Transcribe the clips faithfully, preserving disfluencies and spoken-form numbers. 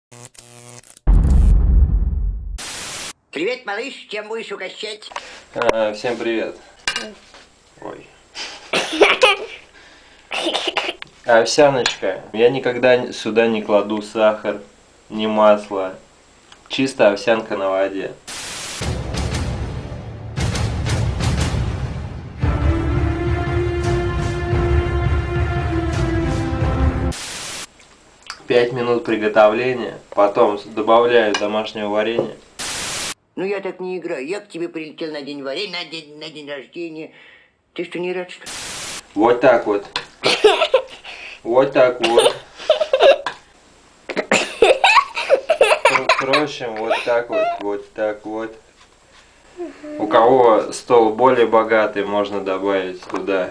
Привет, малыш, чем будешь угощать? А, всем привет. Ой. Овсяночка. Я никогда сюда не кладу сахар, ни масло. Чисто овсянка на воде. Пять минут приготовления. Потом добавляю домашнего варенья. Ну я так не играю. Я к тебе прилетел на день варенья, на день, на день рождения. Ты что, не рад, что ли? Вот так вот. Вот так вот. Впрочем, вот так вот, вот так вот. У кого стол более богатый, можно добавить туда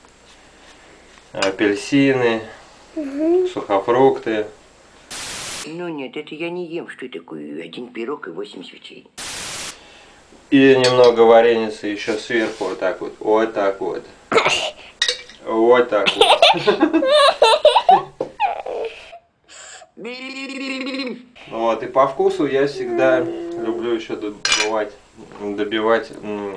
апельсины, угу. сухофрукты. Ну нет, это я не ем, что такое один пирог и восемь свечей. И немного вареницы еще сверху, вот так вот, вот так вот. Вот так вот. Вот, и по вкусу я всегда люблю еще добивать, добивать.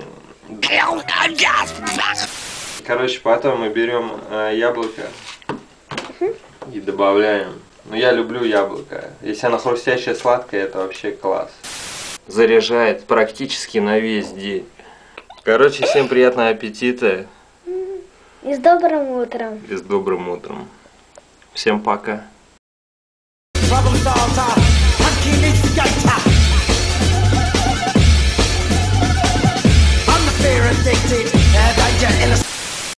Короче, потом мы берем э, яблоко и добавляем. Ну, я люблю яблоко. Если оно хрустящее, сладкое, это вообще класс. Заряжает практически на весь день. Короче, всем приятного аппетита. И с добрым утром. И с добрым утром. Всем пока. I'm the fear addicted, danger